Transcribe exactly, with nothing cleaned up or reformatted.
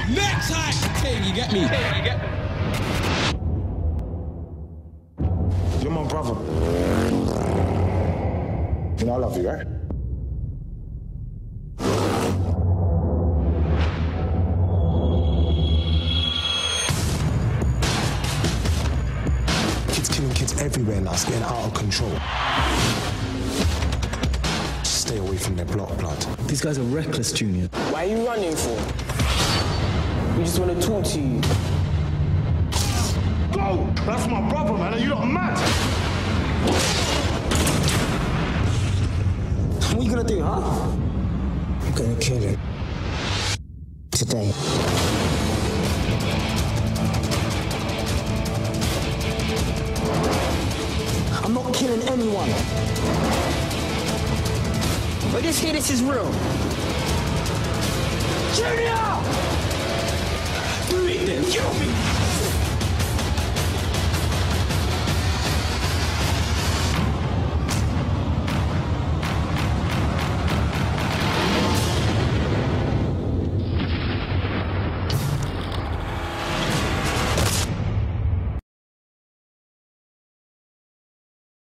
Next time! Hey, you get me? Hey, you get me? You're my brother. You know I love you, right? Kids killing kids everywhere now, it's getting out of control. Stay away from their block, blood. These guys are reckless, Junior. Why are you running for? We just want to talk to you. Go! That's my brother, man. Are you not mad? What are you gonna do, huh? I'm gonna kill him. Today. I'm not killing anyone. But just hear this is real. Junior! Do it then, kill me!